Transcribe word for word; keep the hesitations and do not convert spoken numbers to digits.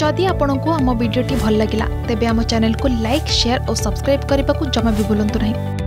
जदि आपंक आम भिडी भल लगा तेब आम चैनल को लाइक शेयर और सब्सक्राइब करने को जमा भी भूलु नहीं।